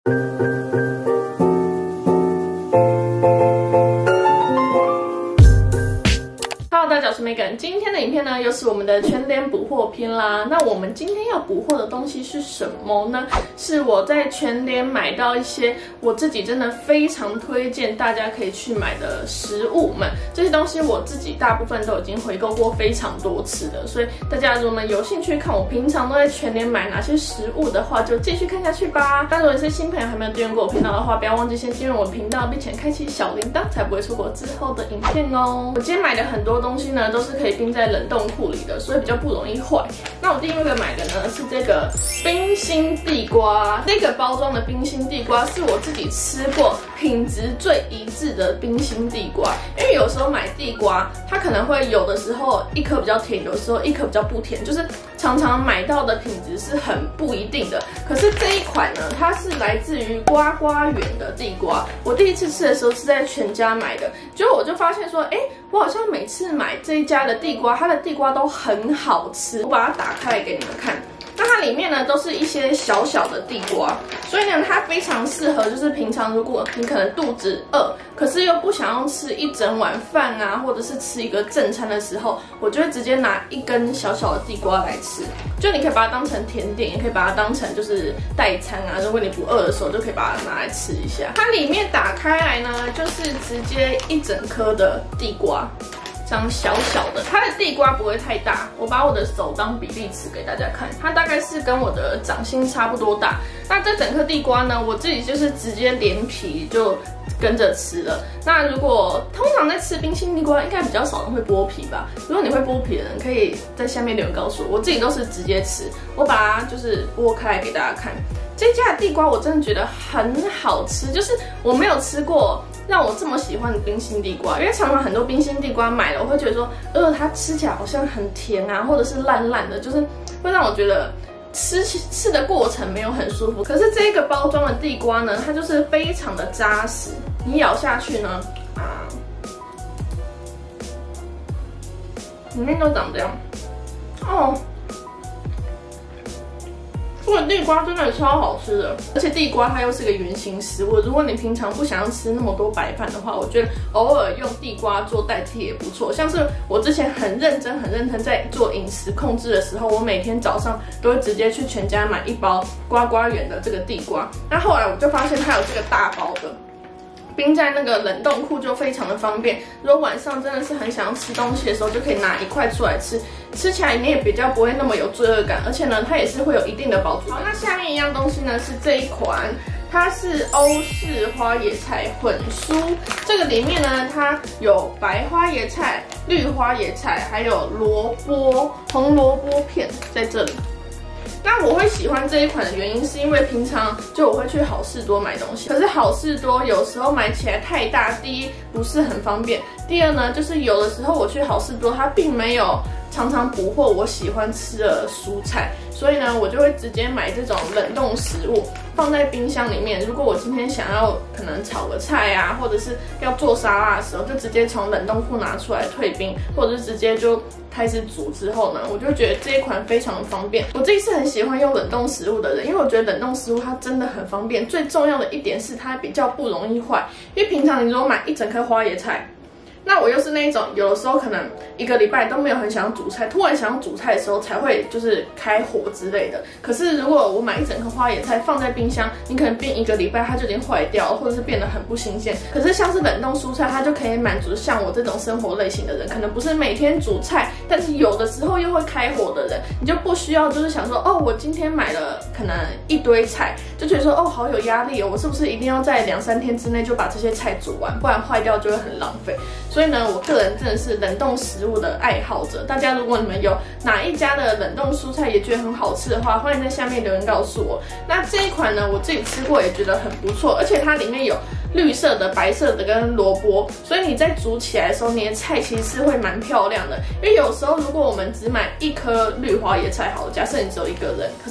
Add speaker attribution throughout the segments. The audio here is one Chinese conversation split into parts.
Speaker 1: 大家好，我是 Megan。今天的影片呢，又是我们的全联补货篇啦。那我们今天要补货的东西是什么呢？是我在全联买到一些我自己真的非常推荐大家可以去买的食物们。这些东西我自己大部分都已经回购过非常多次了，所以大家如果有兴趣看我平常都在全联买哪些食物的话，就继续看下去吧。那如果是新朋友还没有订阅过我频道的话，不要忘记先订阅我的频道，并且开启小铃铛，才不会错过之后的影片哦。我今天买的很多东西呢，都是可以冰在冷冻库里的，所以比较不容易坏。那我第一个买的呢是这个冰心地瓜，这个包装的冰心地瓜是我自己吃过品质最一致的冰心地瓜。因为有时候买地瓜，它可能会有的时候一颗比较甜，有的时候一颗比较不甜，就是常常买到的品质是很不一定的。可是这一款呢，它是来自于呱呱园的地瓜。我第一次吃的时候是在全家买的，结果我就发现说，我好像每次买这一家的地瓜，它的地瓜都很好吃。我把它打开来给你们看，那它里面呢都是一些小小的地瓜，所以呢它非常适合，就是平常如果你可能肚子饿，可是又不想要吃一整碗饭啊，或者是吃一个正餐的时候，我就会直接拿一根小小的地瓜来吃。就你可以把它当成甜点，也可以把它当成就是代餐啊。如果你不饿的时候，就可以把它拿来吃一下。它里面打开来呢，就是直接一整颗的地瓜。长小小的，它的地瓜不会太大，我把我的手当比例尺给大家看，它大概是跟我的掌心差不多大。那这整颗地瓜呢，我自己就是直接连皮就跟着吃了。那如果通常在吃冰心地瓜，应该比较少人会剥皮吧？如果你会剥皮的人，可以在下面留言告诉我。我自己都是直接吃，我把它就是剥开来给大家看。这家的地瓜我真的觉得很好吃，就是我没有吃过让我这么喜欢的冰心地瓜，因为常常很多冰心地瓜买了，我会觉得说，它吃起来好像很甜啊，或者是烂烂的，就是会让我觉得吃的过程没有很舒服。可是这个包装的地瓜呢，它就是非常的扎实，你咬下去呢，里面都长这样，这个地瓜真的超好吃的，而且地瓜它又是个原型食物。如果你平常不想要吃那么多白饭的话，我觉得偶尔用地瓜做代替也不错。像是我之前很认真在做饮食控制的时候，我每天早上都会直接去全家买一包呱呱园的这个地瓜。那后来我就发现它有这个大包的，冰在那个冷冻库就非常的方便。如果晚上真的是很想要吃东西的时候，就可以拿一块出来吃，吃起来你也比较不会那么有罪恶感，而且呢，它也是会有一定的饱足感。好，那下面一样东西呢是这一款，它是欧式花椰菜混蔬。这个里面呢，它有白花椰菜、绿花椰菜，还有萝卜、红萝卜片在这里。那我会喜欢这一款的原因是因为平常就我会去好事多买东西，可是好事多有时候买起来太大，第一不是很方便，第二呢就是有的时候我去好事多它并没有常常补货我喜欢吃的蔬菜，所以呢我就会直接买这种冷冻食物放在冰箱里面。如果我今天想要可能炒个菜啊，或者是要做沙拉的时候，就直接从冷冻库拿出来退冰，或者是直接就开始煮之后呢，我就觉得这一款非常的方便。我自己是很喜欢用冷冻食物的人，因为我觉得冷冻食物它真的很方便。最重要的一点是它比较不容易坏，因为平常你如果买一整颗花椰菜，那我又是那一种，有的时候可能一个礼拜都没有很想要煮菜，突然想要煮菜的时候才会就是开火之类的。可是如果我买一整颗花椰菜放在冰箱，你可能冰一个礼拜它就已经坏掉了，或者是变得很不新鲜。可是像是冷冻蔬菜，它就可以满足像我这种生活类型的人，可能不是每天煮菜，但是有的时候又会开火的人，你就不需要就是想说，我今天买了可能一堆菜，就觉得说好有压力哦，我是不是一定要在2-3天之内就把这些菜煮完，不然坏掉就会很浪费。所以呢，我个人真的是冷冻食物的爱好者。大家如果你们有哪一家的冷冻蔬菜也觉得很好吃的话，欢迎在下面留言告诉我。那这一款呢，我自己吃过也觉得很不错，而且它里面有绿色的、白色的跟萝卜，所以你在煮起来的时候，你的菜其实是会蛮漂亮的。因为有时候如果我们只买一颗绿花椰菜好了，假设你只有一个人，可是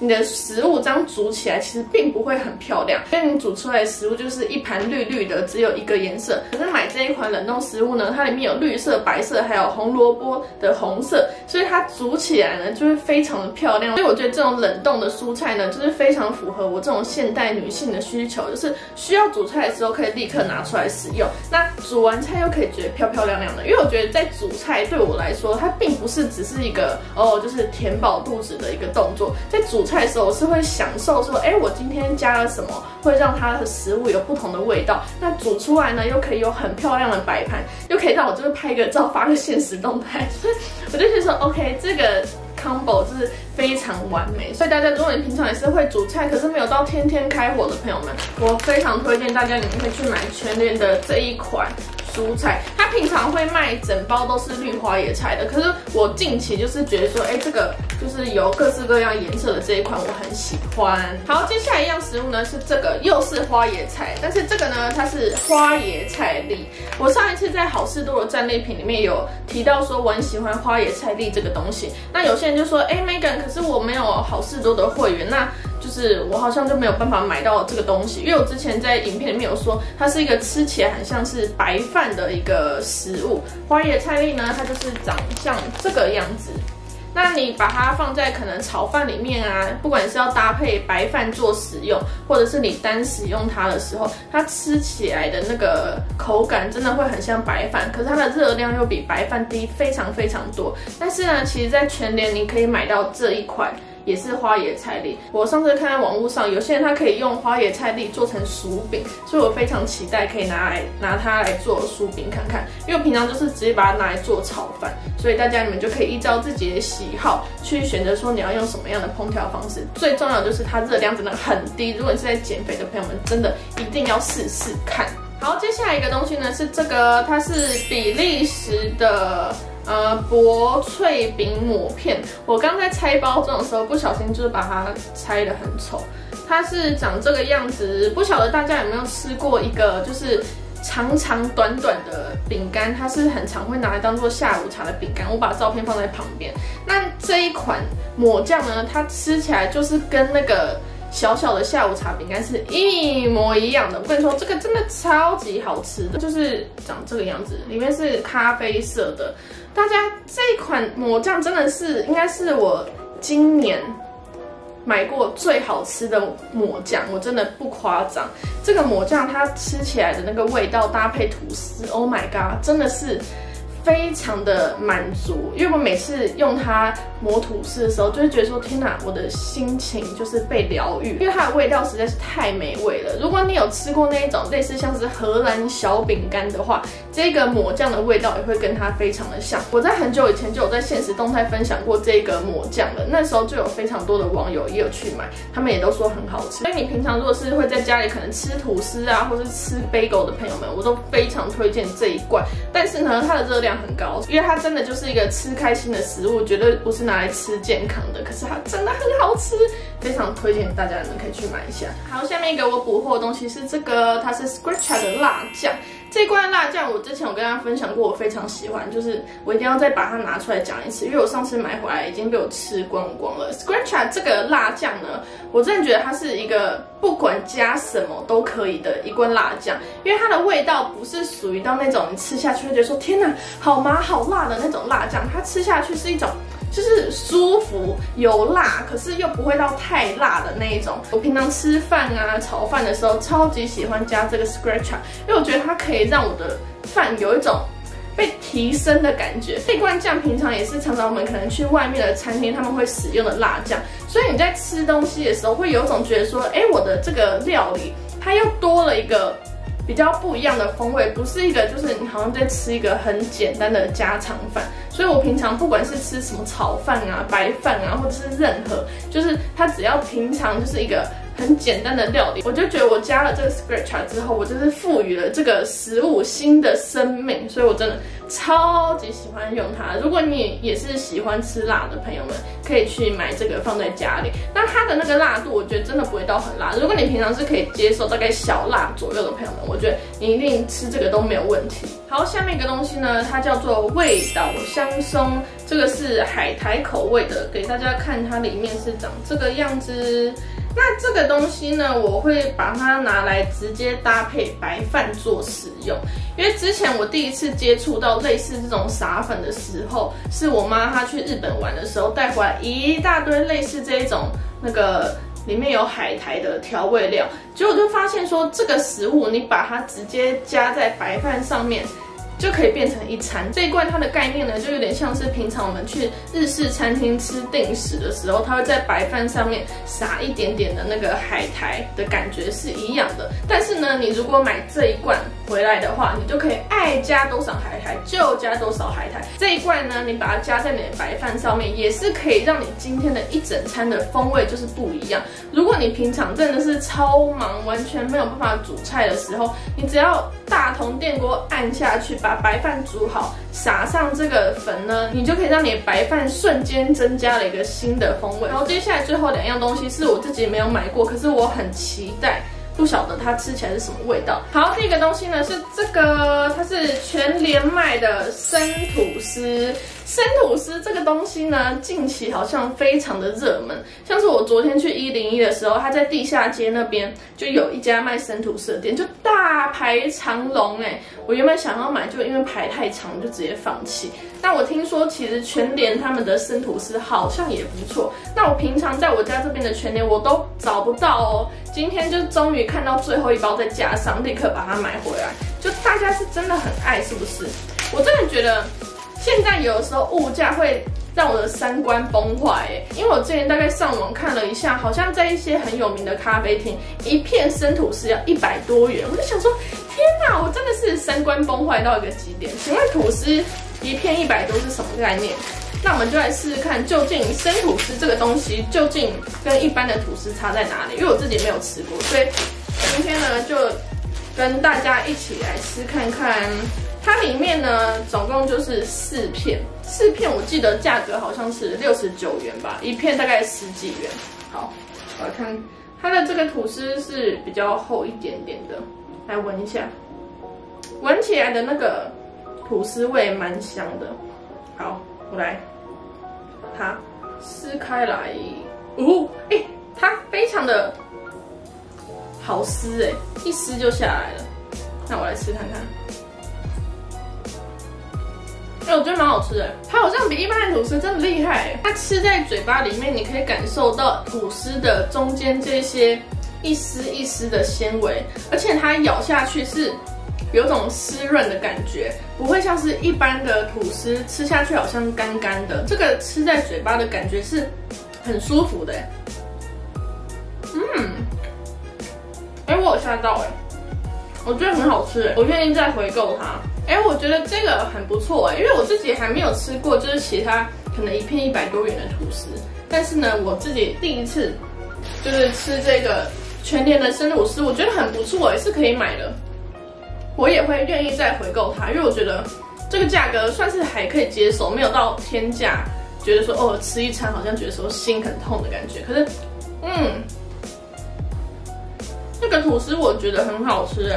Speaker 1: 你的食物这样煮起来其实并不会很漂亮，因为你煮出来的食物就是一盘绿绿的，只有一个颜色。可是买这一款冷冻食物呢，它里面有绿色、白色，还有红萝卜的红色，所以它煮起来呢就会非常的漂亮。所以我觉得这种冷冻的蔬菜呢，就是非常符合我这种现代女性的需求，就是需要煮菜的时候可以立刻拿出来使用，那煮完菜又可以觉得漂漂亮亮的。因为我觉得在煮菜对我来说，它并不是只是一个就是填饱肚子的一个动作。在煮菜的时候，我是会享受说，我今天加了什么，会让它的食物有不同的味道。那煮出来呢，又可以有很漂亮的摆盘，又可以让我就是拍个照发个限时动态，所以我就觉得说 ，OK， 这个 combo 就是非常完美。所以大家，如果你平常也是会煮菜，可是没有到天天开火的朋友们，我非常推荐大家，你们可以去买全联的这一款蔬菜。它平常会卖整包都是绿花椰菜的，可是我近期就是觉得说，这个就是有各式各样颜色的这一款我很喜欢。好，接下来一样食物呢是这个，又是花椰菜，但是这个呢它是花椰菜粒。我上一次在好事多的战利品里面有提到说我很喜欢花椰菜粒这个东西，那有些人就说，Megan， 可是我没有好事多的会员，那就是我好像就没有办法买到这个东西，因为我之前在影片里面有说，它是一个吃起来很像是白饭的一个食物。花椰菜粒呢，它就是长像这个样子。那你把它放在可能炒饭里面啊，不管是要搭配白饭做使用，或者是你单使用它的时候，它吃起来的那个口感真的会很像白饭，可是它的热量又比白饭低非常非常多。但是呢，其实在全联你可以买到这一款，也是花椰菜粒。我上次看到网络上有些人他可以用花椰菜粒做成薯饼，所以我非常期待可以拿它来做薯饼看看。因为我平常就是直接把它拿来做炒饭，所以大家你们就可以依照自己的喜好去选择说你要用什么样的烹调方式。最重要的就是它热量真的很低，如果你是在减肥的朋友们，真的一定要试试看。好，接下来一个东西呢是这个，它是比利时的薄脆饼抹片。我刚在拆包装的时候不小心就是把它拆得很丑，它是长这个样子。不晓得大家有没有吃过一个就是长长短短的饼干，它是很常会拿来当做下午茶的饼干。我把照片放在旁边。那这一款抹酱呢，它吃起来就是跟那个小小的下午茶饼干是一模一样的。我跟你说，这个真的超级好吃的，就是长这个样子，里面是咖啡色的。大家这一款抹酱真的是应该是我今年买过最好吃的抹酱，我真的不夸张。这个抹酱它吃起来的那个味道搭配吐司 ，Oh my god， 真的是非常的满足。因为我每次用它抹吐司的时候，就会觉得说天哪，我的心情就是被疗愈，因为它的味道实在是太美味了。如果你有吃过那一种类似像是荷兰小饼干的话，这个抹酱的味道也会跟它非常的像。我在很久以前就有在现实动态分享过这个抹酱了，那时候就有非常多的网友也有去买，他们也都说很好吃。所以你平常如果是会在家里可能吃吐司啊，或是吃bagel的朋友们，我都非常推荐这一罐。但是呢，它的热量很高，因为它真的就是一个吃开心的食物，绝对不是拿来吃健康的。可是它真的很好吃，非常推荐大家你们可以去买一下。好，下面一个我补货的东西是这个，它是 Sriracha 的辣酱。这罐辣酱我之前有跟大家分享过，我非常喜欢，就是我一定要再把它拿出来讲一次，因为我上次买回来已经被我吃光了。Sriracha 这个辣酱呢，我真的觉得它是一个不管加什么都可以的一罐辣酱，因为它的味道不是属于到那种你吃下去会觉得说天哪好麻好辣的那种辣酱，它吃下去是一种就是舒服有辣，可是又不会到太辣的那一种。我平常吃饭啊、炒饭的时候，超级喜欢加这个 Sriracha， 因为我觉得它可以让我的饭有一种被提升的感觉。这罐酱平常也是常常我们可能去外面的餐厅他们会使用的辣酱，所以你在吃东西的时候会有一种觉得说，我的这个料理它又多了一个比较不一样的风味，不是一个就是你好像在吃一个很简单的家常饭。所以我平常不管是吃什么炒饭啊、白饭啊，或者是任何，就是它只要平常就是一个很简单的料理，我就觉得我加了这个 Sriracha 之后，我就是赋予了这个食物新的生命，所以我真的超级喜欢用它。如果你也是喜欢吃辣的朋友们，可以去买这个放在家里。那它的那个辣度，我觉得真的不会到很辣。如果你平常是可以接受大概小辣左右的朋友们，我觉得你一定吃这个都没有问题。好，下面一个东西呢，它叫做味岛香松，这个是海苔口味的，给大家看它里面是长这个样子。那这个东西呢，我会把它拿来直接搭配白饭做使用，因为之前我第一次接触到类似这种撒粉的时候，是我妈她去日本玩的时候带回来一大堆类似这一种那个里面有海苔的调味料，结果我就发现说这个食物你把它直接加在白饭上面，就可以变成一餐。这一罐它的概念呢，就有点像是平常我们去日式餐厅吃定食的时候，它会在白饭上面撒一点点的那个海苔的感觉是一样的。但是呢，你如果买这一罐回来的话，你就可以爱加多少海苔就加多少海苔。这一罐呢，你把它加在你的白饭上面，也是可以让你今天的一整餐的风味就是不一样。如果你平常真的是超忙，完全没有办法煮菜的时候，你只要大同电锅按下去，把白饭煮好，撒上这个粉呢，你就可以让你的白饭瞬间增加了一个新的风味。然后接下来最后2样东西是我自己没有买过，可是我很期待，不晓得它吃起来是什么味道。好，第一个东西呢是这个，它是全联卖的生吐司。生吐司这个东西呢，近期好像非常的热门。像是我昨天去101的时候，它在地下街那边就有一家卖生吐司的店，就大排长龙哎。我原本想要买，就因为排太长，就直接放弃。那我听说其实全联他们的生吐司好像也不错。那我平常在我家这边的全联我都找不到哦。今天就终于看到最后一包在架上，立刻把它买回来。就大家是真的很爱，是不是？我真的觉得现在有的时候物价会让我的三观崩坏耶，因为我之前大概上网看了一下，好像在一些很有名的咖啡厅，一片生吐司要100多元，我就想说，天哪，我真的是三观崩坏到一个极点。请问吐司一片100多是什么概念？那我们就来试试看，究竟生吐司这个东西究竟跟一般的吐司差在哪里？因为我自己没有吃过，所以今天呢就跟大家一起来吃看看。它里面呢，总共就是4片，4片我记得价格好像是69元吧，一片大概10几元。好，我来看它的这个吐司是比较厚一点点的，来闻一下，闻起来的那个吐司味蛮香的。好，我来把它撕开来，它非常的好撕一撕就下来了。那我来吃看看。我觉得蛮好吃的，它好像比一般的吐司真的厉害。它吃在嘴巴里面，你可以感受到吐司的中间这些一丝一丝的纤维，而且它咬下去是有种湿润的感觉，不会像是一般的吐司吃下去好像干干的。这个吃在嘴巴的感觉是很舒服的。我有吓到我觉得很好吃我愿意再回购它。我觉得这个很不错因为我自己还没有吃过，就是其他可能一片100多元的吐司，但是呢，我自己第一次就是吃这个全联的生吐司，我觉得很不错是可以买的，我也会愿意再回购它，因为我觉得这个价格算是还可以接受，没有到天价，觉得说吃一餐好像觉得说心很痛的感觉。可是，这个吐司我觉得很好吃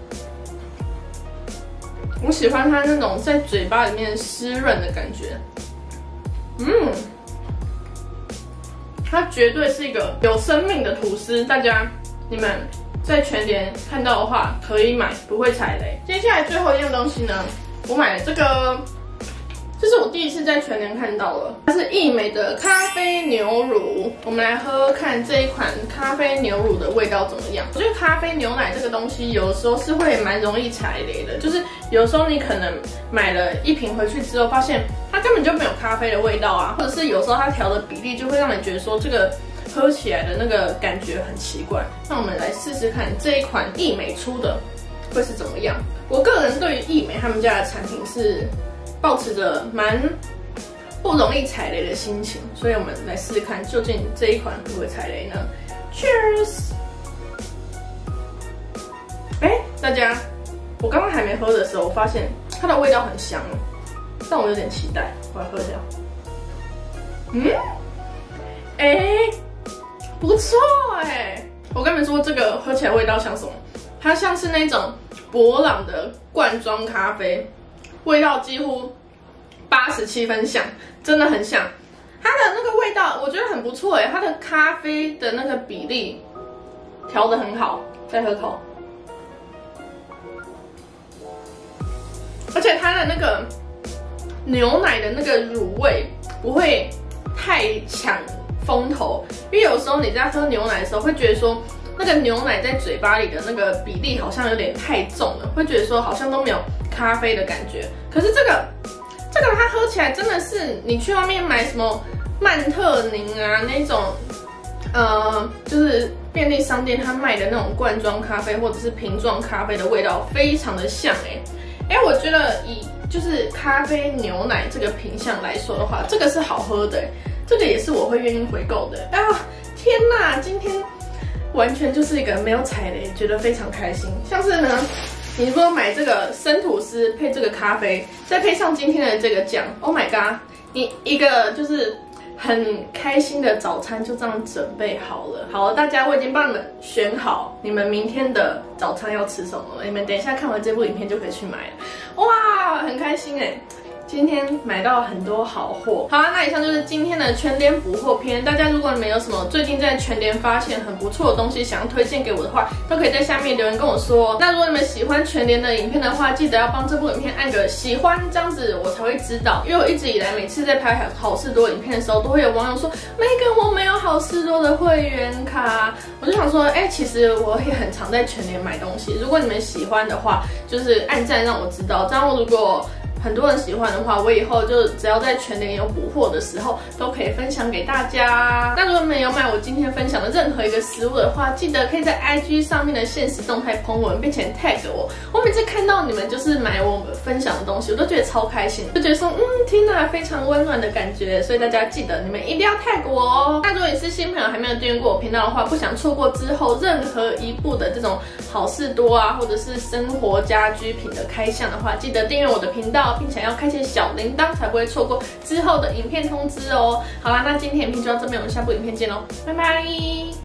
Speaker 1: 我喜欢它那种在嘴巴里面湿润的感觉。它绝对是一个有生命的吐司，大家你们在全联看到的话可以买，不会踩雷。接下来最后一样东西呢，我买了这个，这是我第一次在全联看到的，它是益美的咖啡牛乳。我们来喝喝看这一款咖啡牛乳的味道怎么样。我觉得咖啡牛奶这个东西有的时候是会蛮容易踩雷的，就是有时候你可能买了1瓶回去之后，发现它根本就没有咖啡的味道啊，或者是有时候它调的比例就会让你觉得说这个喝起来的那个感觉很奇怪。那我们来试试看这一款益美出的会是怎么样。我个人对于益美他们家的产品是抱持着蛮不容易踩雷的心情，所以我们来试试看究竟这一款会不会踩雷呢？ Cheers！ 大家，我刚刚还没喝的时候，我发现它的味道很香，但我有点期待，我来喝一下。不错我跟你们说，这个喝起来味道像什么？它像是那种伯朗的罐装咖啡，味道几乎87分像，真的很像。它的那个味道，我觉得很不错它的咖啡的那个比例调得很好。再喝口。而且它的那个牛奶的那个乳味不会太抢风头，因为有时候你在喝牛奶的时候会觉得说，那个牛奶在嘴巴里的那个比例好像有点太重了，会觉得说好像都没有咖啡的感觉。可是这个它喝起来真的是，你去外面买什么曼特宁啊那种，就是便利商店它卖的那种罐装咖啡或者是瓶装咖啡的味道非常的像我觉得以就是咖啡牛奶这个品项来说的话，这个是好喝的这个也是我会愿意回购的天哪，今天完全就是一个没有踩雷，觉得非常开心。像是呢，你如果买这个生吐司配这个咖啡，再配上今天的这个酱 ，Oh my god， 你一个就是很开心的早餐就这样准备好了。好，大家我已经帮你们选好你们明天的早餐要吃什么了，你们等一下看完这部影片就可以去买了。哇，很开心今天买到很多好货。好那以上就是今天的全联补货篇。大家如果你们有什么最近在全联发现很不错的东西想要推荐给我的话，都可以在下面留言跟我说。那如果你们喜欢全联的影片的话，记得要帮这部影片按个喜欢，这样子我才会知道。因为我一直以来每次在拍好事多影片的时候，都会有网友说，Megan我没有好事多的会员卡。我就想说，其实我也很常在全联买东西。如果你们喜欢的话，就是按赞让我知道。这样如果很多人喜欢的话，我以后就只要在全联有补货的时候，都可以分享给大家。那如果你们有买我今天分享的任何一个食物的话，记得可以在 IG 上面的限时动态 po 文，并且 tag 我。我每次看到你们就是买我分享的东西，我都觉得超开心，就觉得说，天哪，非常温暖的感觉。所以大家记得你们一定要 tag 我哦。那如果你是新朋友还没有订阅过我频道的话，不想错过之后任何一部的这种好事多或者是生活家居品的开箱的话，记得订阅我的频道。并且要开启小铃铛，才不会错过之后的影片通知哦。好啦，那今天影片就到这边，我们下部影片见喽，拜拜。